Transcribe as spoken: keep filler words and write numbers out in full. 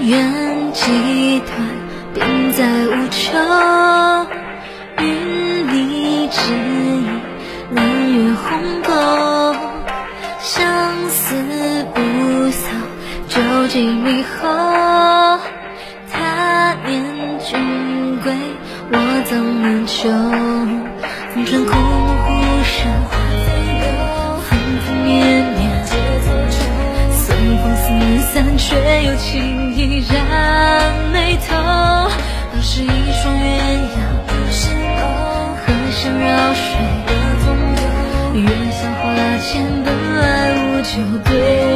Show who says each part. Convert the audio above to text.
Speaker 1: 愿几段并在无求，与你只一蓝月鸿沟，相思不扫旧疾迷后，他年君归我早难求，风尘枯木忽生分分绵绵，随风四散却又轻易染眉头，当时一双鸳鸯何相绕水，月下花前本来无酒对